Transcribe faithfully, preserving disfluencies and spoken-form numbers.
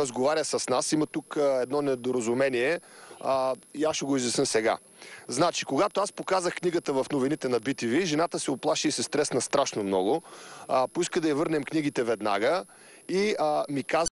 разговаря с нас. Има тук едно недоразумение а, и аз ще го изясня сега. Значи, когато аз показах книгата в новините на Би Ти Ви, жената се оплаши и се стресна страшно много. А, поиска да я върнем книгите веднага и а, ми каза,